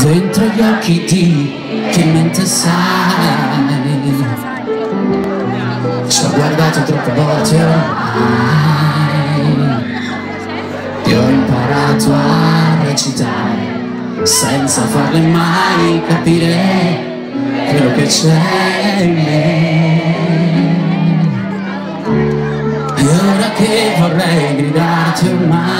dentro gli occhi di chi mente sai. Ci ho guardato troppe volte ormai e ho imparato a recitare senza farle mai capire quello che c'è in me. E ora che vorrei gridarti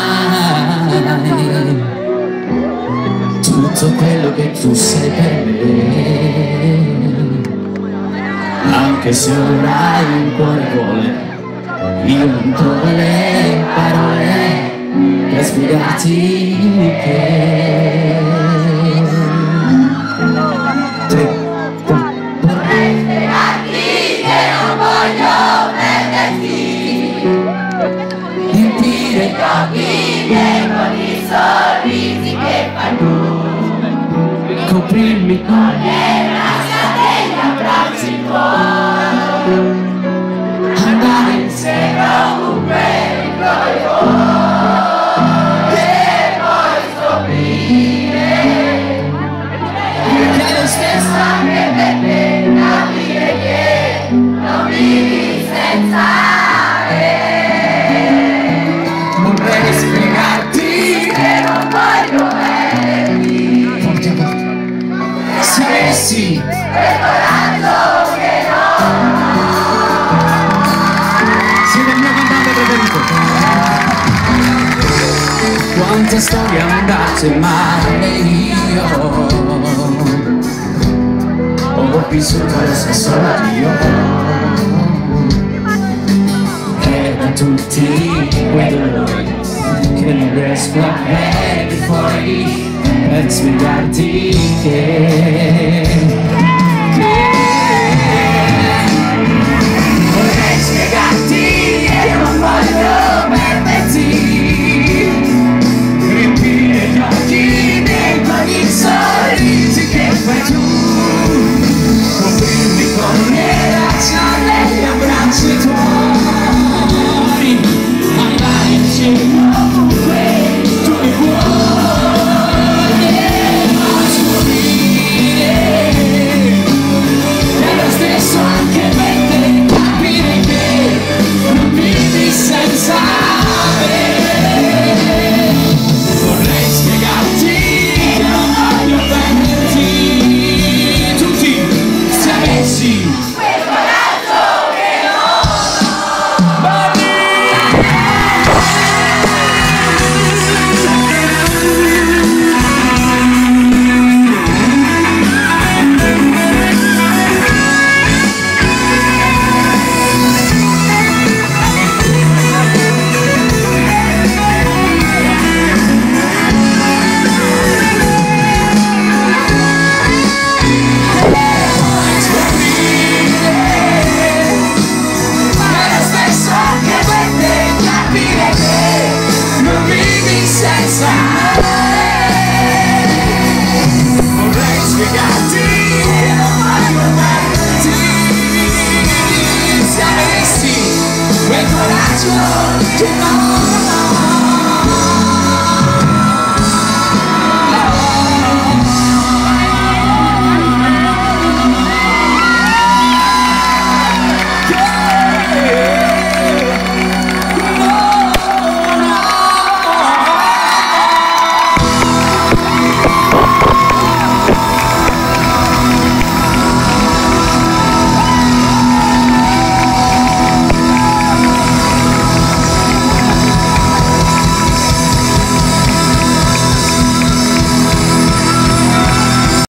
ormai tutto quello che tu sei per me, anche se ora il cuore vuole, io non trovo le parole per spiegarti che vorrei spiegarti che non voglio perderti, riempire gli occhi miei con i sorrisi che fai tu, coprirmi con le braccia degli abbracci tuoi, andare insieme ovunque io e poi scoprire che lo stesso anche per te, capire che non vivi senza me. vorrei spiegarti che non voglio perderti, forte a forte. Se avessi quel coraggio che non ho. siete il mio cantante preferito. Quante storie andate male io ho vissuto lo stesso io, e da tutti quei dolori che non riesco a vedere fuori per spiegarti che